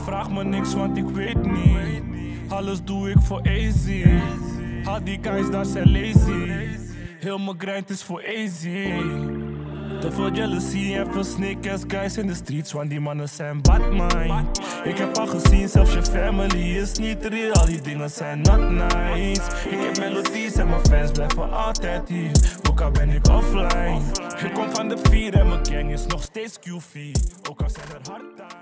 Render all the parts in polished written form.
vraag me niks, want ik weet niet. Alles doe ik voor easy. Al die guys daar zijn lazy. Heel mijn grind is voor easy. Te veel jealousy en veel snake-ass guys in de streets, want die mannen zijn bad mind. Ik heb al gezien, zelfs je family is niet real. Al die dingen zijn not nice. Ik heb melodies en mijn fans blijven altijd hier. Ook al ben ik offline. Ik kom van de 4 en mijn gang is nog steeds QV. Ook al zijn er hard times.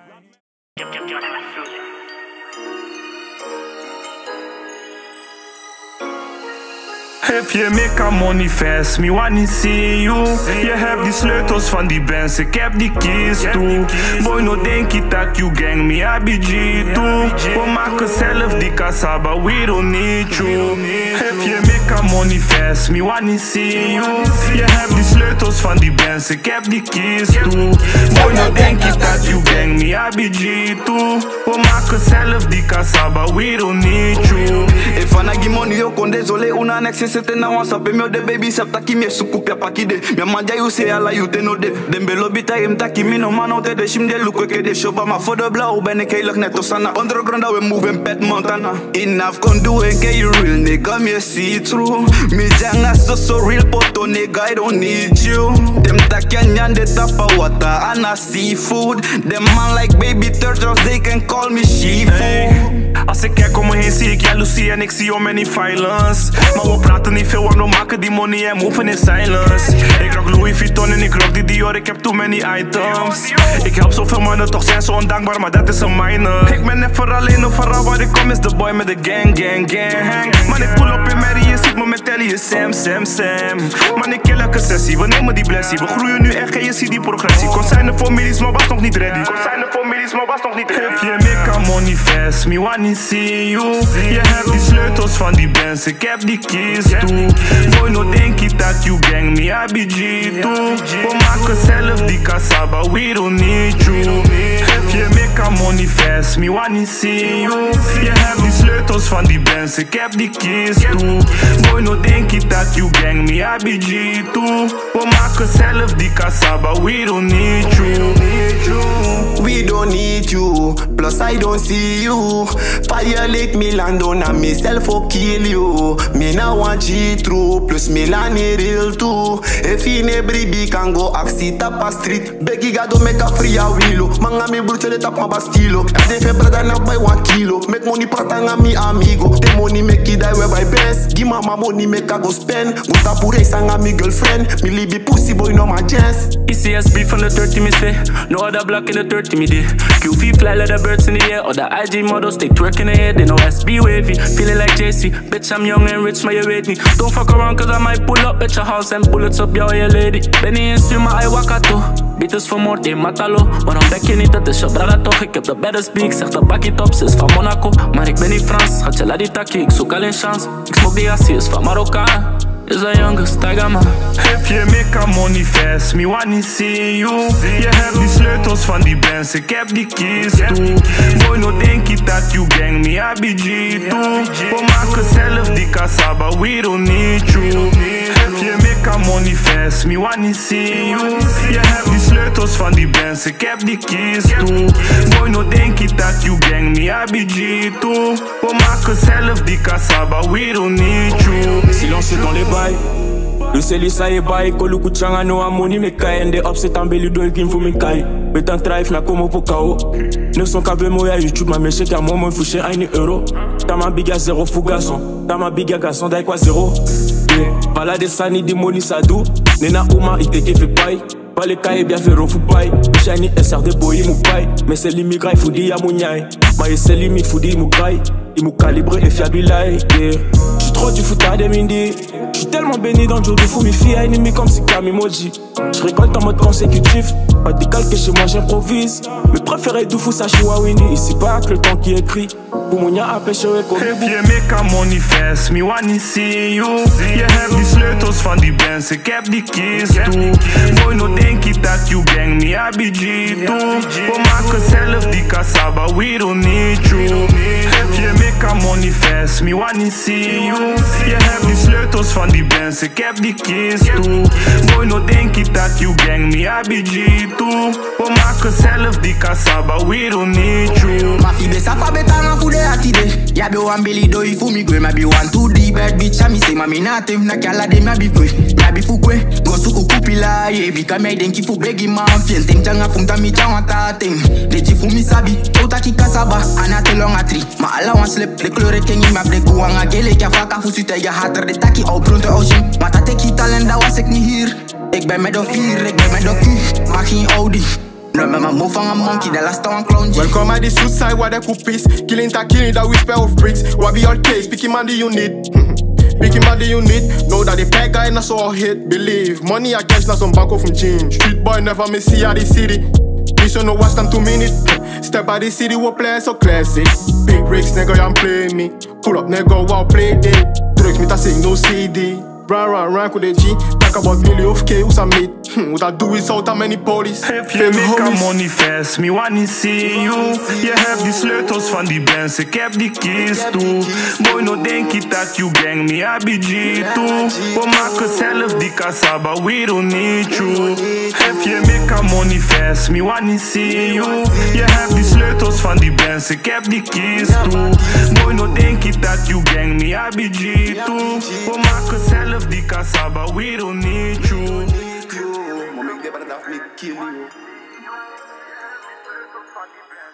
If je make money fast, me wanna see you. Je hebt die sleutels van die bands, ik heb die keys toe. Boy, no denk je dat you gang me ABG toe. We maken zelf die kassa, but we don't need you. If je make money fast, me wanna see you. Je hebt die sleutels van die bands, ik heb die keys toe. Boy, no denk je dat you gang me ABG toe. We maken zelf die kassa, but we don't need you. If I give money, yo con désolé, una next c'était na wan sape me de baby sap taki me suku pia pakide. Me manja you say ala you te no de. Dem belo bita em taki me no man out de shim de look ke de show ma for the blow ben ik heilig net osana. Underground we move in Pet Montana. Enough con do it get you real nigga me see through. Me janga so real poto nigga I don't need you. Dem taki nyan de tapa water and a seafood. Them man like baby turtles they can call me seafood. Als ik kijk om me heen zie ik jaloezie en ik zie om any violence. Maar we praten niet veel, want we maken die money en moven in silence. Ik rock Louis Vuitton en ik rock die Dior, ik heb too many items. Ik help zoveel mannen, toch zijn ze ondankbaar, maar dat is een minor. Ik ben even alleen, overal waar ik kom is de boy met de gang. Man, ik pull op in Mary, je ziet me met Telly, je Sam. Man, ik kill elke sessie, we nemen die blessie. We groeien nu echt en je ziet die progressie. Consignen voor millies, maar was nog niet ready. If je make money fast, me wanna see you. Je hebt die sleutels van die bands, ik heb die keys toe. Boy, no denk je dat you gang me ABG toe. We maken zelf die kassa, but we don't need you. If je make money fast, me wanna see you. Je hebt die sleutels van die bands, ik heb die keys toe. Boy, no denk je dat you gang me ABG toe. We maken zelf die kassa, but we don't need you. We don't need you, plus I don't see you. Violate me Lando, na myself will kill you. Me na want G true, plus me lani real too. If in every big can go axi tap a street. Beggy gado make a free a wheelo. Manga me bruce de tap ma bastilo. And they fe brother na buy 1 kilo. Make money pratanga mi amigo. The money make it die where by best. Give mama money make I go spend. Guta pure sanga mi girlfriend. Me leave pussy boy no my chance. ECSB from the 30 me say. No other block in the 30 me day. QV fly like the birds in the air. Or the IG models they twerk in the air. They know SB wavy. Feeling like JC. Bitch I'm young and rich, maar je weet niet. Don't fuck around cause I might pull up at your house and bullets up jou en je lady. Ben niet eens stuur maar I wakato. Beaters vermoord, je matalo. Waarom bek je niet, dat is je brada toch. Ik heb de baddest beak, zeg de bakkie top, ze is van Monaco. Maar ik ben niet Frans, gaat je laat die takkie, ik zoek alleen chance. Ik smoke die Yssi, is van Marokkaan. Is a youngest, tiger man. If je make money fast, me wanna see you. Je hebt die sleutels van die bands, ik heb die keys toe. Boy, no denk je dat you gang me ABG toe. We maken zelf die kassa, but we don't need you. If je make money fast, me wanna see you. Je hebt die sleutels van die bands, ik heb die keys toe. Boy, no denk je dat you gang me ABG toe. We maken zelf die kassa, but we don't need you. Silence dans les bails. Le Celisa e baik, koluku changa no amoni me kai. En de opzet aan beli doe ik in voor me kai. Betan drive na komo po kao. Ne son kabe moya YouTube ma meche ka momo fouché a euro. Tama biga zéro fou garçon. Tama biga garçon dai quoi zéro. Balade sani di moni sadu. Nena uma iteke fait paille. Pas les cailles bien fait refou paille. Shiny SR de boy mou paille. Mais c'est l'immigrant foudi ya mounyai. Mais c'est l'immi foudi mou caille. Il mou calibré et fiable yeah. J'suis trop du foot à des mindi. J'suis tellement béni dans le jour de fou, mes filles ennemies comme si Kamimoji. J'récolte en mode consécutif. Pas décalqué chez moi, j'improvise. Mes préférés du fou, ça Winnie. Ici pas que le temps qui écrit. Pour mon a pêché comme if je make money fast, me wanna see you. Je hebt die sleutels van die bands, ik heb die keys toe. Boy, no denk je dat you gang me ABG toe. We maken zelf die kassa, but we don't need you. If je make money fast, me wanna see you. Je hebt die sleutels van die bands, ik heb die keys toe. Boy, no denk je dat you gang me ABG toe. We maken zelf die kassa, but we don't need you. Ja be one belly do if me go, ma be one too deep bad bitch. Me say ma me native na kala de ma be kwe, ma be fukwe. Go suku kupila ye bi ka me denki fu begi man fien ting changa funta mi chawata ting. Leji fu mi sabi, tota ki kasaba, anate longa tri. Ma ala wan slip, de klore kengi ma bre kuanga gele kya faka fu sute ya hater de taki au pronto ocean. Ma ta teki talent da was ik niet hier. Ik ben met de vier, ik ben met de Q, maar geen Audi. No, me ma move van a monkey, the last one clown. Welcome at the suicide where they could piece. Killing that whisper of bricks. What be your case? Picking man the unit. Picking man the unit. Know that the peg guy not so hit. Believe money I catch not some bank from change. Street boy never me see at the city. Mission no watch them 2 minutes. Step by the city, what play so classic. Big bricks, nigga, you play me. Pull up, nigga, wow, play day. Drugs, me ta sing no CD. Run with the G. Talk about million of K, who's a mate. What I do is out how many police. If je make money fast, me wanna see you. Je hebt die sleutels van die bands, ik heb die keys toe. Boy, no denk je dat you gang me, I be G2. We maken zelf die kasaba, we don't need you. If je make money fast, me wanna see you. Je hebt die sleutels van die bands, ik heb die keys toe. Boy, no denk je dat you gang me, I be G2. We maken zelf die kasaba, we don't need you. Kill you.